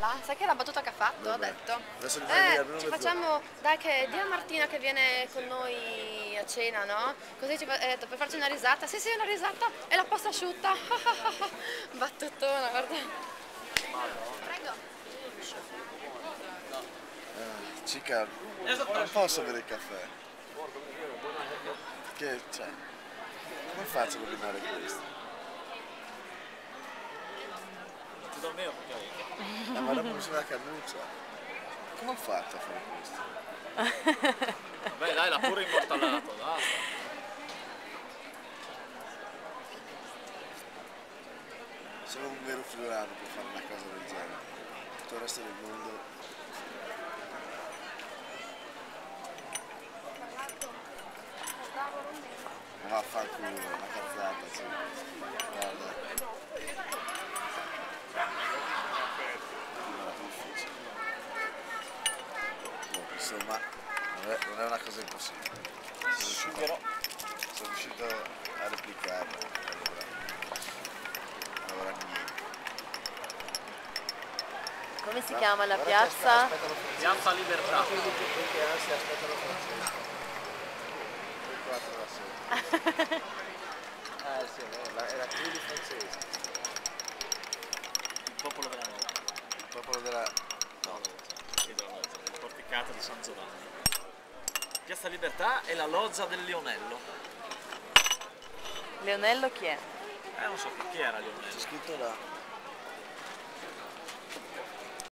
Paola, sai che è la battuta che ha fatto? Ha detto. Adesso li fai via, Ci facciamo, dai che di a Martina che viene con noi a cena, no? Così ci detto, per farci una risata. Sì, sì, una risata e la pasta asciutta. Battutona, guarda. Prego. Cica, non posso bere il caffè. Che, cioè, come faccio a rovinare questo? Ti do il mio, ok? Ma dopo mi sembra la cannuccia. Come ho fatto a fare questo? Vabbè dai, l'ha pure immortalato, basta. Sono un vero friulano per fare una cosa del genere. Tutto il resto del mondo. Ma vaffanculo, una cazzata, sì. Guarda. No, è difficile. Insomma, non è una cosa impossibile. Sono riuscito a replicarla. Allora niente. Come si chiama la piazza? Piazza Libertà. Che ansia, aspettano francese. 4 la sera. Sì, era Trulli francese. Il popolo della notte. Il popolo della... No, il porticato di San Giovanni. Piazza Libertà è la loggia del Lionello. Leonello chi è? Non so chi era Lionello. C'è scritto là.